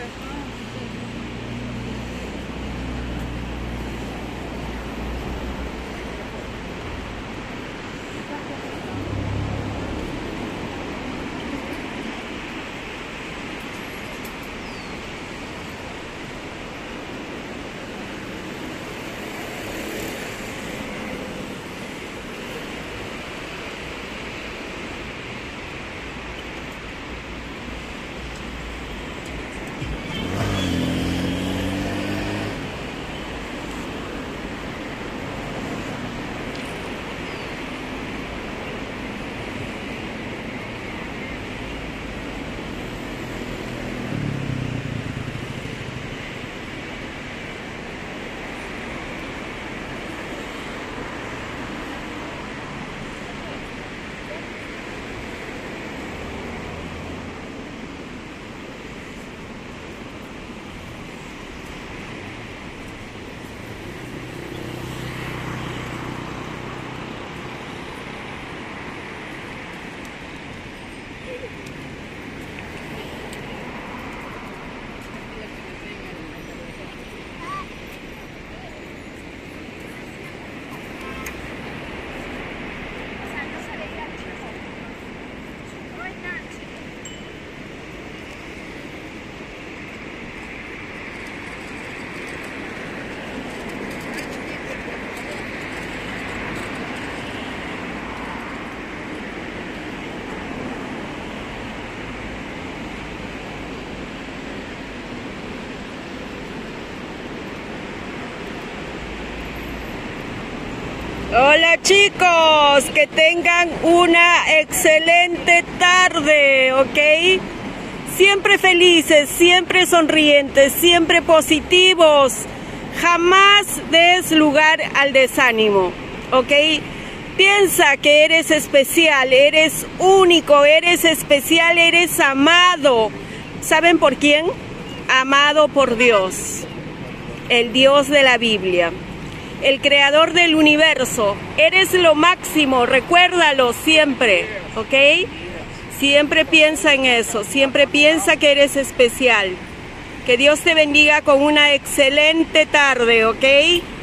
Hola chicos, que tengan una excelente tarde, ¿ok? Siempre felices, siempre sonrientes, siempre positivos. Jamás des lugar al desánimo, ¿ok? Piensa que eres especial, eres único, eres especial, eres amado. ¿Saben por quién? Amado por Dios, el Dios de la Biblia, el creador del universo. Eres lo máximo, recuérdalo siempre, ¿ok? Siempre piensa en eso, siempre piensa que eres especial. Que Dios te bendiga con una excelente tarde, ¿ok?